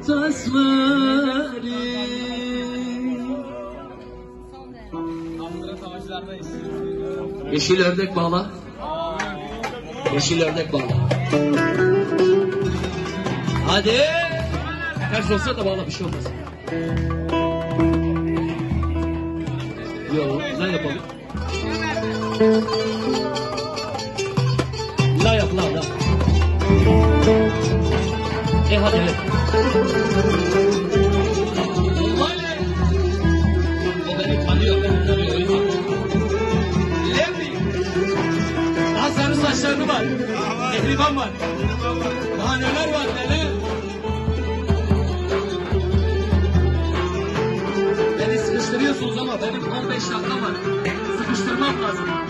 tasviri. Yeşil ördek bağla. Yeşil ördek bağla. Hadi. Ters olsa da bağla, bir şey olmaz. Yok, ne yapalım? La yap, la. Hadi evet. O beni tanıyor, beni tanıyor. Levi. Daha sarı saçlarını var. Ehlivan var. Daha neler var, neler. Beni sıkıştırıyorsunuz ama benim 15 dakika var. Sıkıştırmam lazım.